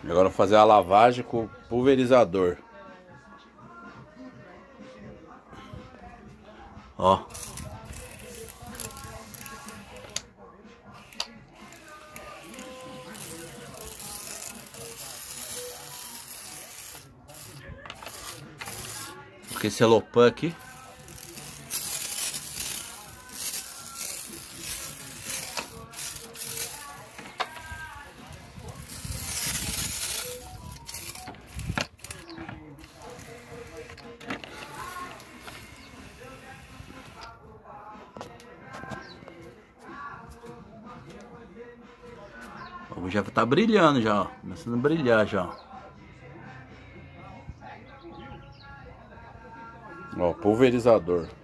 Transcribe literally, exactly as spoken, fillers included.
Agora vou fazer a lavagem com o pulverizador. Ó. Porque celofã aqui. Já tá brilhando já, ó. Começando a brilhar já. Ó, pulverizador.